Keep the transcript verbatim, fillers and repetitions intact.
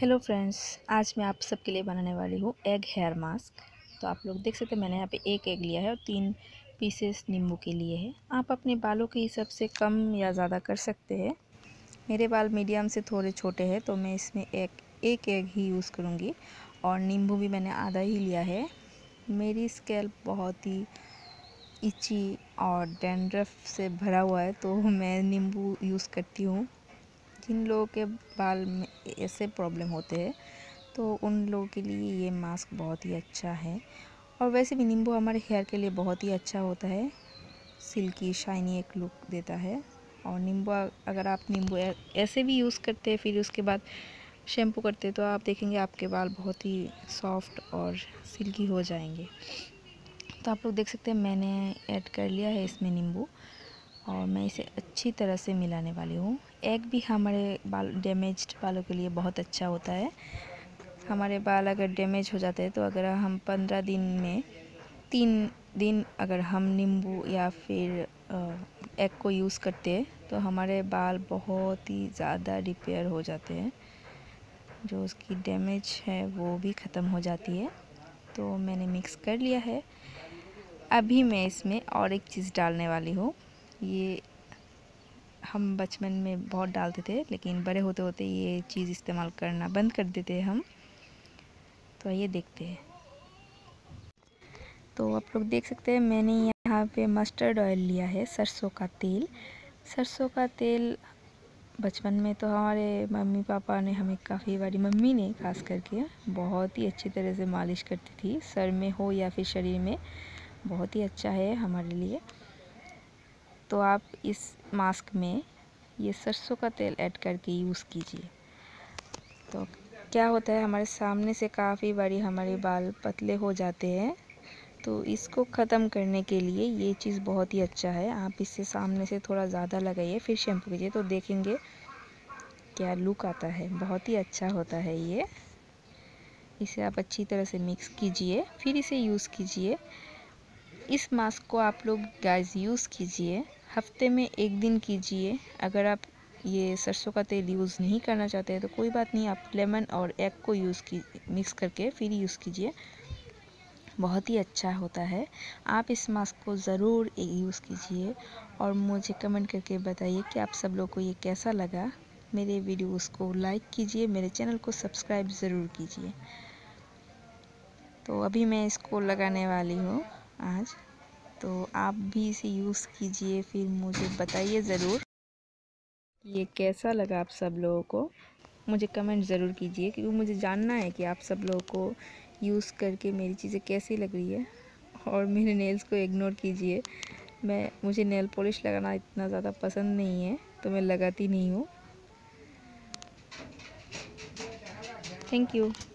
Hello friends, आज मैं आप सबके लिए बनाने वाली हूँ एग हेयर मास्क। तो आप लोग देख सकते हैं मैंने यहाँ पे एक एग लिया है और तीन पीसेस नींबू के लिए है। आप अपने बालों के हिसाब से कम या ज़्यादा कर सकते हैं। मेरे बाल मीडियम से थोड़े छोटे हैं तो मैं इसमें एक एक एग ही यूज़ करूँगी और नींबू भी मैंने आधा ही लिया है। मेरी स्कैल्प बहुत ही इची और डैंड्रफ से भरा हुआ है तो मैं नींबू यूज़ करती हूँ। जिन लोगों के बाल में ऐसे प्रॉब्लम होते हैं तो उन लोगों के लिए ये मास्क बहुत ही अच्छा है। और वैसे भी नींबू हमारे हेयर के लिए बहुत ही अच्छा होता है, सिल्की शाइनी एक लुक देता है। और नींबू अगर आप नींबू ऐसे भी यूज़ करते हैं फिर उसके बाद शैम्पू करते हैं तो आप देखेंगे आपके बाल बहुत ही सॉफ्ट और सिल्की हो जाएंगे। तो आप लोग देख सकते हैं मैंने ऐड कर लिया है इसमें नींबू और मैं इसे अच्छी तरह से मिलाने वाली हूँ। एग भी हमारे बाल डैमेज्ड बालों के लिए बहुत अच्छा होता है। हमारे बाल अगर डैमेज हो जाते हैं तो अगर हम पंद्रह दिन में तीन दिन अगर हम नींबू या फिर एग को यूज़ करते हैं तो हमारे बाल बहुत ही ज़्यादा रिपेयर हो जाते हैं, जो उसकी डैमेज है वो भी ख़त्म हो जाती है। तो मैंने मिक्स कर लिया है। अभी मैं इसमें और एक चीज़ डालने वाली हूँ। ये हम बचपन में बहुत डालते थे लेकिन बड़े होते होते ये चीज़ इस्तेमाल करना बंद कर देते हैं हम। तो ये देखते हैं। तो आप लोग देख सकते हैं मैंने यहाँ पे मस्टर्ड ऑयल लिया है, सरसों का तेल। सरसों का तेल बचपन में तो हमारे मम्मी पापा ने हमें काफ़ी बारी, मम्मी ने खास करके बहुत ही अच्छी तरह से मालिश करती थी, सर में हो या फिर शरीर में। बहुत ही अच्छा है हमारे लिए। तो आप इस मास्क में ये सरसों का तेल ऐड करके यूज़ कीजिए। तो क्या होता है, हमारे सामने से काफ़ी बारी हमारे बाल पतले हो जाते हैं तो इसको ख़त्म करने के लिए ये चीज़ बहुत ही अच्छा है। आप इससे सामने से थोड़ा ज़्यादा लगाइए फिर शैम्पू कीजिए तो देखेंगे क्या लुक आता है। बहुत ही अच्छा होता है ये। इसे आप अच्छी तरह से मिक्स कीजिए फिर इसे यूज़ कीजिए। इस मास्क को आप लोग गाइस यूज़ कीजिए, हफ्ते में एक दिन कीजिए। अगर आप ये सरसों का तेल यूज़ नहीं करना चाहते हैं तो कोई बात नहीं, आप लेमन और एग को यूज़ की मिक्स करके फिर यूज़ कीजिए। बहुत ही अच्छा होता है। आप इस मास्क को ज़रूर यूज़ कीजिए और मुझे कमेंट करके बताइए कि आप सब लोग को ये कैसा लगा। मेरे वीडियोस को लाइक कीजिए, मेरे चैनल को सब्सक्राइब ज़रूर कीजिए। तो अभी मैं इसको लगाने वाली हूँ आज, तो आप भी इसे यूज़ कीजिए फिर मुझे बताइए ज़रूर ये कैसा लगा। आप सब लोगों को मुझे कमेंट ज़रूर कीजिए क्योंकि मुझे जानना है कि आप सब लोगों को यूज़ करके मेरी चीज़ें कैसी लग रही है। और मेरे नेल्स को इग्नोर कीजिए, मैं मुझे नेल पॉलिश लगाना इतना ज़्यादा पसंद नहीं है तो मैं लगाती नहीं हूँ। Thank you.